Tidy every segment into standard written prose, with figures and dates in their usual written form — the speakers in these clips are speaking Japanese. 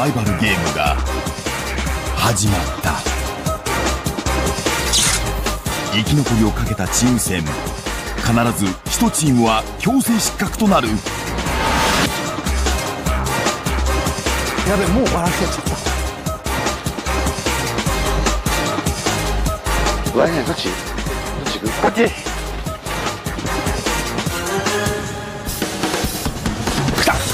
バイバルゲームが始まった。生き残りをかけたチーム戦、必ず1チームは強制失格となる。 やべ、もうバラけちゃった。 どっち行く？こっち。来た。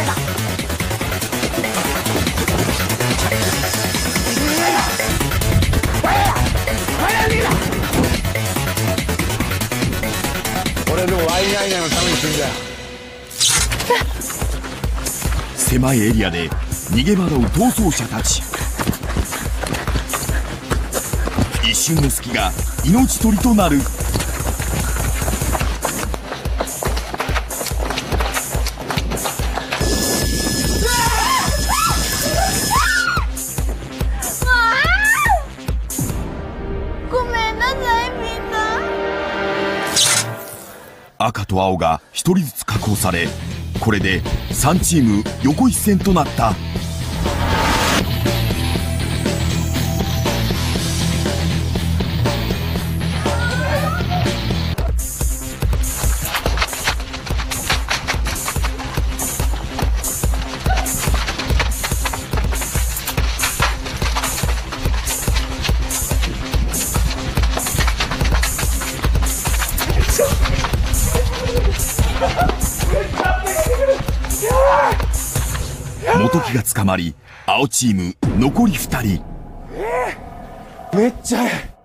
俺でもワイナイナのために死んだよ。 狭いエリアで逃げ惑う逃走者たち。一瞬の隙が命取りとなる。 ごめんなさい、みんな。 赤と青が1人ずつ確保され、これで3チーム横一線となった。元木が捕まり、青チーム残り2人。 めっちゃ速い。